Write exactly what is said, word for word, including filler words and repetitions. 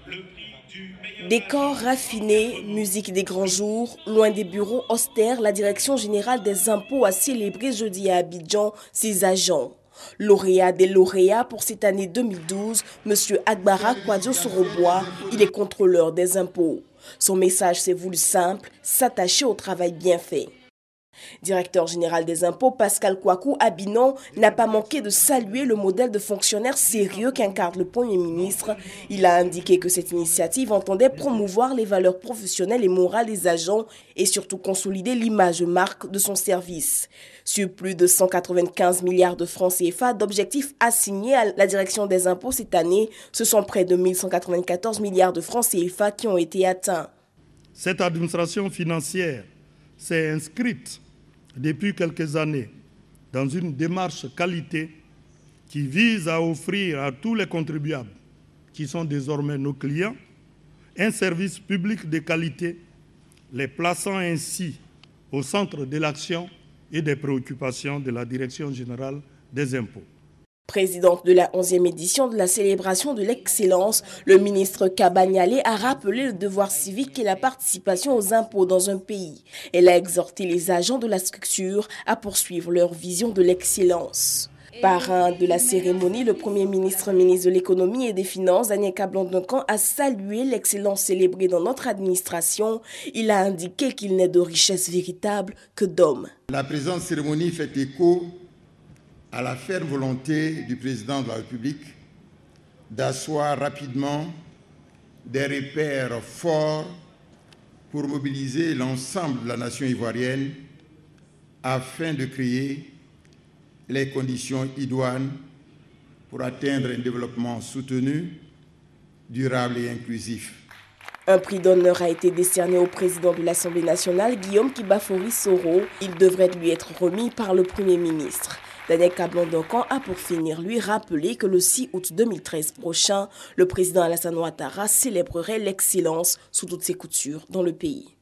Décor raffiné, musique des grands jours, loin des bureaux austères, la Direction générale des impôts a célébré jeudi à Abidjan ses agents. Lauréat des lauréats pour cette année deux mille douze, M. Agbara Kwadjo Sorobois, il est contrôleur des impôts. Son message s'est voulu simple, s'attacher au travail bien fait. Directeur général des impôts, Pascal Kwaku Abinon, n'a pas manqué de saluer le modèle de fonctionnaire sérieux qu'incarne le Premier ministre. Il a indiqué que cette initiative entendait promouvoir les valeurs professionnelles et morales des agents et surtout consolider l'image de marque de son service. Sur plus de cent quatre-vingt-quinze milliards de francs C F A d'objectifs assignés à la direction des impôts cette année, ce sont près de mille cent quatre-vingt-quatorze milliards de francs C F A qui ont été atteints. Cette administration financière s'est inscrite depuis quelques années dans une démarche qualité qui vise à offrir à tous les contribuables, qui sont désormais nos clients, un service public de qualité, les plaçant ainsi au centre de l'action et des préoccupations de la Direction générale des impôts. Présidente de la onzième édition de la célébration de l'excellence, le ministre Kabanyale a rappelé le devoir civique et la participation aux impôts dans un pays. Elle a exhorté les agents de la structure à poursuivre leur vision de l'excellence. Parrain de la cérémonie, le Premier ministre, ministre de l'économie et des finances, Daniel Kablan-Duncan, a salué l'excellence célébrée dans notre administration. Il a indiqué qu'il n'est de richesse véritable que d'hommes. La présente cérémonie fait écho à la ferme volonté du président de la République d'asseoir rapidement des repères forts pour mobiliser l'ensemble de la nation ivoirienne afin de créer les conditions idoines pour atteindre un développement soutenu, durable et inclusif. Un prix d'honneur a été décerné au président de l'Assemblée nationale, Guillaume Kibafori Soro. Il devrait lui être remis par le Premier ministre. Daniel Kablan-Duncan a pour finir lui rappelé que le six août deux mille treize prochain, le président Alassane Ouattara célébrerait l'excellence sous toutes ses coutures dans le pays.